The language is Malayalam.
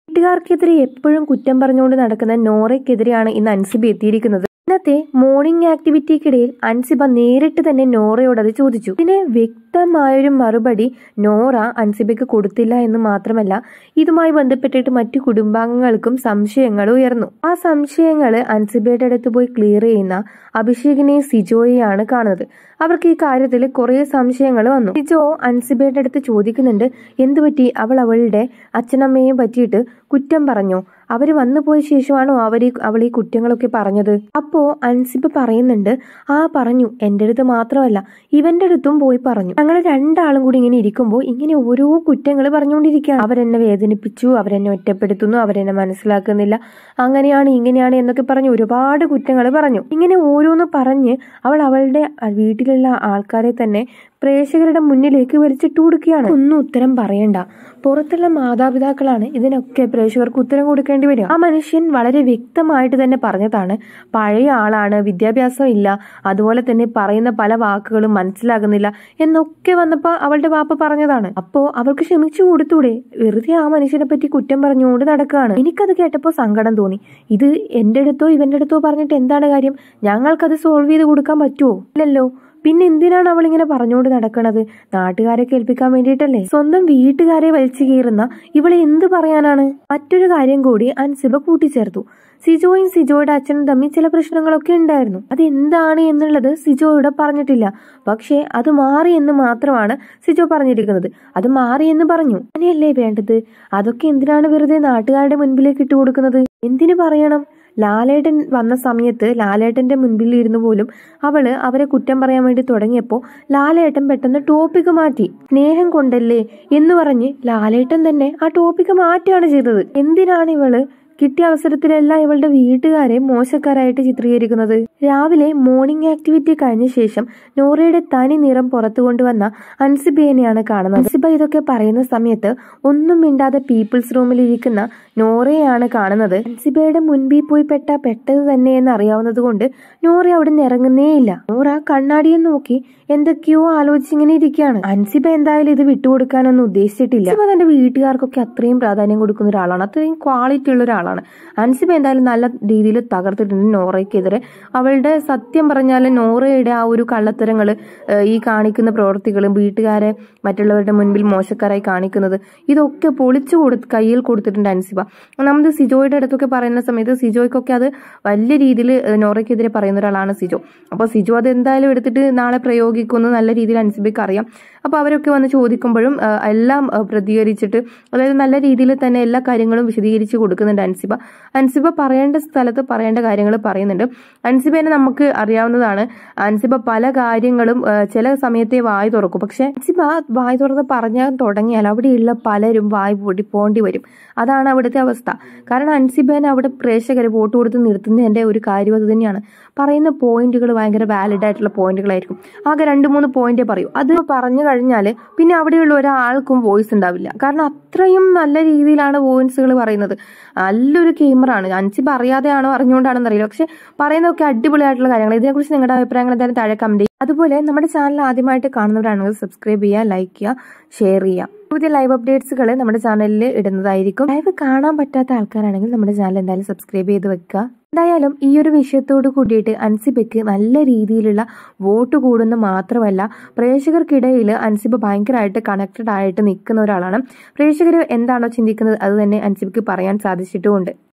വീട്ടുകാർക്കെതിരെ എപ്പോഴും കുറ്റം പറഞ്ഞുകൊണ്ട് നടക്കുന്ന നോറയ്ക്കെതിരെയാണ് ഇന്ന് അൻസിബ എത്തിയിരിക്കുന്നത്. ഇന്നത്തെ മോർണിംഗ് ആക്ടിവിറ്റിക്കിടയിൽ അൻസിബ നേരിട്ട് തന്നെ നോറയോട് അത് ചോദിച്ചു. ഇതിന് വ്യക്തമായൊരു മറുപടി നോറ അൻസിബയ്ക്ക് കൊടുത്തില്ല എന്ന് മാത്രമല്ല, ഇതുമായി ബന്ധപ്പെട്ടിട്ട് മറ്റു കുടുംബാംഗങ്ങൾക്കും സംശയങ്ങൾ ഉയർന്നു. ആ സംശയങ്ങൾ അൻസിബയുടെ അടുത്ത് പോയി ക്ലിയർ ചെയ്യുന്ന അഭിഷേകിനെയും സിജോയെയാണ് കാണുന്നത്. അവർക്ക് ഈ കാര്യത്തിൽ കുറെ സംശയങ്ങൾ വന്നു. സിജോ അൻസിബയുടെ അടുത്ത് ചോദിക്കുന്നുണ്ട്, എന്തുപറ്റി, അവളുടെ അച്ഛനമ്മയെയും പറ്റിയിട്ട് കുറ്റം പറഞ്ഞോ? അവര് വന്നു പോയ ശേഷമാണോ അവൾ ഈ കുറ്റങ്ങളൊക്കെ പറഞ്ഞത്? അപ്പോ അൻസിബ പറയുന്നുണ്ട്, പറഞ്ഞു, എൻ്റെ അടുത്ത് മാത്രമല്ല ഇവന്റെ അടുത്തും പോയി പറഞ്ഞു. ഞങ്ങൾ രണ്ടാളും കൂടി ഇങ്ങനെ ഇരിക്കുമ്പോൾ ഇങ്ങനെ ഓരോ കുറ്റങ്ങൾ പറഞ്ഞുകൊണ്ടിരിക്കുകയാണ്. അവരെന്നെ വേദനിപ്പിച്ചു, അവരെന്നെ ഒറ്റപ്പെടുത്തുന്നു, അവരെന്നെ മനസ്സിലാക്കുന്നില്ല, അങ്ങനെയാണ് ഇങ്ങനെയാണ് എന്നൊക്കെ പറഞ്ഞ് ഒരുപാട് കുറ്റങ്ങൾ പറഞ്ഞു. ഇങ്ങനെ ഓരോന്ന് പറഞ്ഞ് അവളുടെ വീട്ടിലുള്ള ആൾക്കാരെ തന്നെ പ്രേക്ഷകരുടെ മുന്നിലേക്ക് വലിച്ചിട്ട് കൊടുക്കുകയാണ്. ഒന്നും ഉത്തരം പറയണ്ട, പുറത്തുള്ള മാതാപിതാക്കളാണ് ഇതിനൊക്കെ പ്രേക്ഷകർക്ക് ഉത്തരം കൊടുക്കേണ്ടി വരിക. ആ മനുഷ്യൻ വളരെ വ്യക്തമായിട്ട് തന്നെ പറഞ്ഞതാണ്, പഴയ ആളാണ്, വിദ്യാഭ്യാസം ഇല്ല, അതുപോലെ തന്നെ പറയുന്ന പല വാക്കുകളും മനസ്സിലാകുന്നില്ല എന്നൊക്കെ വന്നപ്പോ അവളുടെ വാപ്പ പറഞ്ഞതാണ്. അപ്പോ അവൾക്ക് ക്ഷമിച്ചു കൊടുത്തൂടെ? വെറുതെ ആ മനുഷ്യനെ പറ്റി കുറ്റം പറഞ്ഞുകൊണ്ട് നടക്കുകയാണ്. എനിക്കത് കേട്ടപ്പോ സങ്കടം തോന്നി. ഇത് എന്റെ അടുത്തോ ഇവന്റെ അടുത്തോ പറഞ്ഞിട്ട് എന്താണ് കാര്യം? ഞങ്ങൾക്കത് സോൾവ് ചെയ്ത് കൊടുക്കാൻ പറ്റുമോ? ഇല്ലല്ലോ. പിന്നെ എന്തിനാണ് അവൾ ഇങ്ങനെ പറഞ്ഞുകൊണ്ട് നടക്കണത്? നാട്ടുകാരെ കേൾപ്പിക്കാൻ വേണ്ടിയിട്ടല്ലേ? സ്വന്തം വീട്ടുകാരെ വലിച്ചു കീറുന്ന ഇവളെ എന്ത് പറയാനാണ്? മറ്റൊരു കാര്യം കൂടി അൻസിബ കൂട്ടിച്ചേർത്തു. സിജോയും സിജോയുടെ അച്ഛനും തമ്മിൽ ചില പ്രശ്നങ്ങളൊക്കെ ഉണ്ടായിരുന്നു. അത് എന്താണ് എന്നുള്ളത് സിജോയോട് പറഞ്ഞിട്ടില്ല. പക്ഷേ അത് മാറി എന്ന് മാത്രമാണ് സിജോ പറഞ്ഞിരിക്കുന്നത്. അത് മാറി എന്ന് പറഞ്ഞു. അങ്ങനെയല്ലേ വേണ്ടത്? അതൊക്കെ എന്തിനാണ് വെറുതെ നാട്ടുകാരുടെ മുൻപിലേക്ക് ഇട്ട് കൊടുക്കുന്നത്? എന്തിനു പറയണം? ലാലേട്ടൻ വന്ന സമയത്ത് ലാലേട്ടന്റെ മുൻപിൽ ഇരുന്ന് പോലും അവരെ കുറ്റം പറയാൻ വേണ്ടി തുടങ്ങിയപ്പോൾ ലാലേട്ടൻ പെട്ടെന്ന് ടോപ്പിക്ക് മാറ്റി. സ്നേഹം കൊണ്ടല്ലേ എന്ന് പറഞ്ഞ് ലാലേട്ടൻ തന്നെ ആ ടോപ്പിക്ക് മാറ്റുകയാണ് ചെയ്തത്. എന്തിനാണ് ഇവള് കിട്ടിയ അവസരത്തിലെല്ലാം ഇവളുടെ വീട്ടുകാരെ മോശക്കാരായിട്ട് ചിത്രീകരിക്കുന്നത്? രാവിലെ മോർണിംഗ് ആക്ടിവിറ്റി കഴിഞ്ഞ ശേഷം നോറയുടെ തനി നിറം പുറത്തു കൊണ്ടുവന്ന അൻസിബയെയാണ് കാണുന്നത്. അൻസിബ ഇതൊക്കെ പറയുന്ന സമയത്ത് ഒന്നും മിണ്ടാതെ പീപ്പിൾസ് റൂമിൽ ഇരിക്കുന്ന നോറയെയാണ് കാണുന്നത്. അൻസിബയുടെ മുൻപിൽ പോയി പെട്ടത് തന്നെ എന്ന് അറിയാവുന്നത് കൊണ്ട് നോറ അവിടെ നിന്ന് ഇറങ്ങുന്നേയില്ല. നോറ കണ്ണാടിയെ നോക്കി എന്തൊക്കെയോ ആലോചിച്ചിങ്ങനെ ഇരിക്കുകയാണ്. അൻസിബ എന്തായാലും ഇത് വിട്ടുകൊടുക്കാനൊന്നും ഉദ്ദേശിച്ചിട്ടില്ല. അൻസിബ തന്റെ വീട്ടുകാർക്കൊക്കെ അത്രയും പ്രാധാന്യം കൊടുക്കുന്ന ഒരാളാണ്, അത്രയും ക്വാളിറ്റി ഉള്ള ഒരാളാണ്. അൻസിബ എന്തായാലും നല്ല രീതിയിൽ തകർത്തിട്ടുണ്ട് നോറയ്ക്കെതിരെ. അവളുടെ സത്യം പറഞ്ഞാൽ നോറയുടെ ആ ഒരു കള്ളത്തരങ്ങള്, ഈ കാണിക്കുന്ന പ്രവൃത്തികളും, വീട്ടുകാരെ മറ്റുള്ളവരുടെ മുൻപിൽ മോശക്കാരായി കാണിക്കുന്നത്, ഇതൊക്കെ കയ്യിൽ കൊടുത്തിട്ടുണ്ട് അൻസിബ. നമ്മൾ സിജോയുടെ അടുത്തൊക്കെ പറയുന്ന സമയത്ത് സിജോയ്ക്കൊക്കെ അത് വലിയ രീതിയിൽ നോറയ്ക്കെതിരെ പറയുന്ന ഒരാളാണ് സിജോ. അപ്പൊ സിജോ അത് എന്തായാലും എടുത്തിട്ട് നാളെ പ്രയോഗിക്കുന്നത് നല്ല രീതിയിൽ അൻസിബയ്ക്ക് അറിയാം. അപ്പൊ അവരൊക്കെ വന്ന് ചോദിക്കുമ്പോഴും എല്ലാം പ്രതികരിച്ചിട്ട്, അതായത് നല്ല രീതിയിൽ തന്നെ എല്ലാ കാര്യങ്ങളും വിശദീകരിച്ച് കൊടുക്കുന്നുണ്ട് അൻസിബ പറയേണ്ട സ്ഥലത്ത് പറയേണ്ട കാര്യങ്ങൾ പറയുന്നുണ്ട്. അൻസിബേനെ നമുക്ക് അറിയാവുന്നതാണ്. അൻസിബ പല കാര്യങ്ങളും ചില സമയത്തെ വായി തുറക്കും. പക്ഷെ അൻസിബ വായി തുറന്ന് പറഞ്ഞാൽ തുടങ്ങിയാൽ അവിടെയുള്ള പലരും വായി പൊടി പോണ്ടി വരും. അതാണ് അവിടുത്തെ അവസ്ഥ. കാരണം അൻസിബേനെ അവിടെ പ്രേക്ഷകർ വോട്ട് കൊടുത്ത് നിർത്തുന്നതിന്റെ ഒരു കാര്യം അത് തന്നെയാണ്. പറയുന്ന പോയിന്റുകൾ ഭയങ്കര വാലിഡ് ആയിട്ടുള്ള പോയിന്റുകളായിരിക്കും. ആകെ 2-3 പോയിന്റേ പറയൂ. അത് പറഞ്ഞു കഴിഞ്ഞാൽ പിന്നെ അവിടെയുള്ള ഒരാൾക്കും വോയിസ് ഉണ്ടാവില്ല. കാരണം അത്രയും നല്ല രീതിയിലാണ് വോയിസുകൾ പറയുന്നത്. നല്ലൊരു ഗെയിമറാണ്. അൻസിബ അറിയാതെയാണോ അറിഞ്ഞുകൊണ്ടാണെന്ന് അറിയില്ല. പക്ഷെ പറയുന്നതൊക്കെ അടിപൊളിയായിട്ടുള്ള കാര്യങ്ങൾ. ഇതിനെക്കുറിച്ച് നിങ്ങളുടെ അഭിപ്രായങ്ങൾ എന്തായാലും താഴെ കമന്റ് ചെയ്യുക. അതുപോലെ നമ്മുടെ ചാനൽ ആദ്യമായിട്ട് കാണുന്നവരാണെങ്കിൽ സബ്സ്ക്രൈബ് ചെയ്യുക, ലൈക്ക് ചെയ്യുക, ഷെയർ ചെയ്യുക. പുതിയ ലൈവ് അപ്ഡേറ്റ്സുകൾ നമ്മുടെ ചാനലിൽ ഇടുന്നതായിരിക്കും. ലൈവ് കാണാൻ പറ്റാത്ത ആൾക്കാരാണെങ്കിൽ നമ്മുടെ ചാനൽ എന്തായാലും സബ്സ്ക്രൈബ് ചെയ്ത് വെക്കുക. എന്തായാലും ഈ ഒരു വിഷയത്തോട് കൂടിയിട്ട് അൻസിബയ്ക്ക് നല്ല രീതിയിലുള്ള വോട്ട് കൂടുന്ന മാത്രമല്ല, പ്രേക്ഷകർക്കിടയിൽ അൻസിബ ഭയങ്കരമായിട്ട് കണക്റ്റഡ് ആയിട്ട് നിൽക്കുന്ന ഒരാളാണ്. പ്രേക്ഷകർ എന്താണോ ചിന്തിക്കുന്നത് അത് തന്നെ അൻസിബയ്ക്ക് പറയാൻ സാധിച്ചിട്ടുമുണ്ട്.